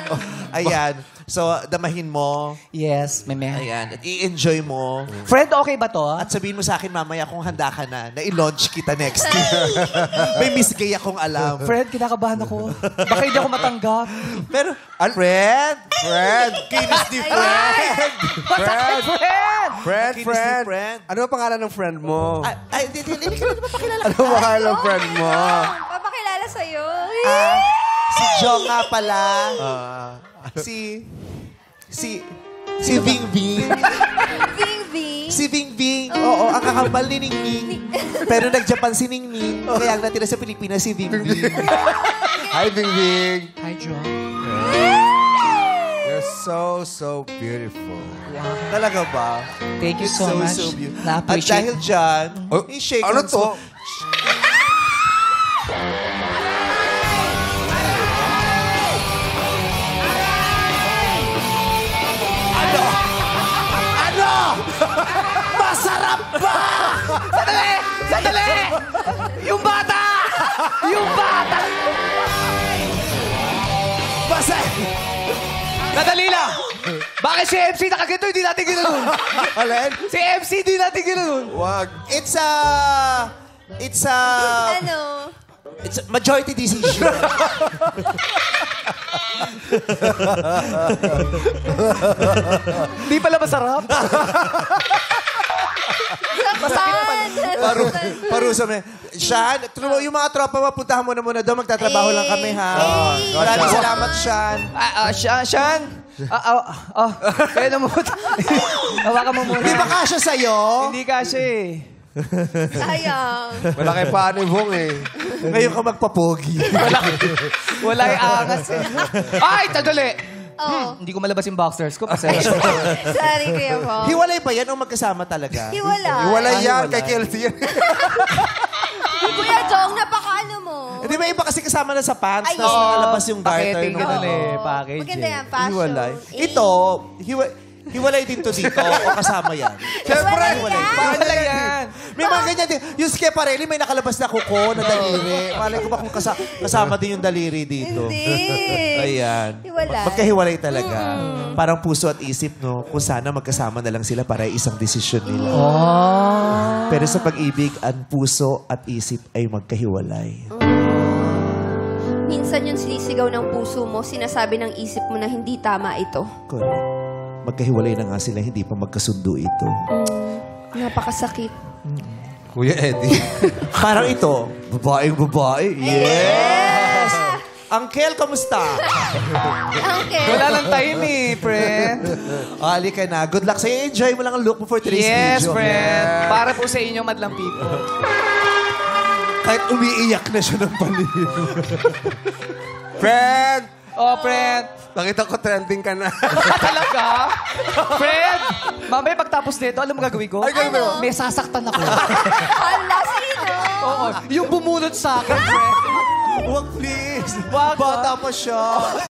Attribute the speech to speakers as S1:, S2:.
S1: Ayan. So, damahin mo.
S2: Yes, meme.
S1: Ayan. At i-enjoy mo.
S2: Friend, okay ba to?
S1: At sabihin mo sa akin mamaya kung handa ka na i-launch kita next year. May Miss Gay akong alam.
S2: Friend, kinakabahan ako. Baka hindi ako matanggap.
S1: Pero, Fred! Kinis ni Fred!
S2: Friend!
S3: Friend,
S1: Kinis ni
S3: friend.
S1: friend.
S3: Ano ang pangalan ng friend mo?
S1: Ay, hindi ka na mapakilala.
S3: Ano ang pangalan ng friend mo?
S4: Papakilala sa'yo.
S1: Si Jo nga pala. Si Ving Ving.
S4: Ving Ving.
S1: Si Ving Ving. Oo, ang kakambal ni Ning Ning. Pero nag-Japan si Ning Ning. Kaya ang natira sa Pilipinas si Ving Ving.
S3: Hi, Bingbing.
S2: Hi, John.
S3: You're so beautiful.
S1: Talaga ba?
S2: Thank you so much.
S1: So beautiful. At
S2: Na-appreciate.
S1: dahil dyan,
S3: Oh,
S1: i-shake
S3: ano
S1: hands
S3: to?
S1: mo. Ano? Masarap ba?
S2: Sandali! Yung bata! Yung bata! Nadali lang! Bakit si MC nakaganto, hindi natin ganoon?
S1: Alin?
S2: Si MC, hindi natin ganoon.
S3: Wag.
S1: It's a
S4: Ano?
S1: majority decision.
S2: Hindi pala masarap.
S1: Parusa mo. Sean, yung mga tropa mo, puntahan mo na muna doon. Magtatrabaho lang kami, ha? Maraming salamat, Sean.
S2: Sean? Kaya na mo. Hawakan mo muna.
S1: Di ba kasya sa'yo?
S2: Hindi kasi eh.
S4: Sayang.
S3: Malaki pa ni Bong eh.
S1: Ngayon ka magpapogi.
S2: Wala yung angas eh. Ay, tadali!
S4: Oo.
S2: Hindi ko malabas yung boxers ko. Pasensya.
S4: Sorry, Kuya Paul.
S1: Hiwalay ba yan o magkasama talaga?
S4: Hiwalay.
S3: Iwalay yan
S1: hiwalay.
S3: kay Kelsey yan.
S4: Kuya Jong, napakaano mo.
S1: Di ba iba kasi kasama na sa pants,
S4: Ay,
S1: tapos
S4: oo.
S1: nakalabas yung garter.
S2: Paketing
S1: no?
S2: ganun eh.
S4: Oo.
S2: Package
S4: Maganda
S2: eh.
S4: yan, fashion.
S1: Hiwalay. Ito, hiwalay din to dito o kasama yan?
S3: Siyempre.
S4: Hiwalay yan.
S2: Paano lang yan?
S1: May mga ganyan din. Yung Schiaparelli, may nakalabas na kuko na daliri. Malay ko ba kung kasama din yung daliri dito?
S4: Hindi.
S1: Ayan.
S4: Hiwalay.
S1: Magkahiwalay talaga. Parang puso at isip, no? Kung sana magkasama na lang sila para isang desisyon nila. Pero sa pag-ibig, ang puso at isip ay magkahiwalay.
S4: Minsan yung sinisigaw ng puso mo, sinasabi ng isip mo na hindi tama ito.
S1: Correct. Magkahiwalay na nga sila, hindi pa magkasundo ito.
S4: Napakasakit.
S3: Kuya Eddie.
S1: Parang ito, babaeng babae. Yes! Uncle, kamusta?
S4: Okay.
S2: Wala lang time eh, friend.
S1: Ali ka na. Good luck sa'yo. Enjoy mo lang ang look mo for today's
S2: Yes,
S1: video.
S2: friend. Para po sa inyong madlang people.
S1: Kahit umiiyak na siya ng paligid.
S3: Friend!
S2: Oh, friend.
S3: Nakita ko trending ka na.
S2: Talaga? Friend, mamaya pagtapos nito, alam mo gagawin ko?
S3: Ay, gagawin mo?
S2: May sasaktan ako.
S4: Hala, sino?
S2: Oo, yung bumunot sa akin, friend.
S1: Huwag please.
S2: Wag,
S1: Bata pa siya.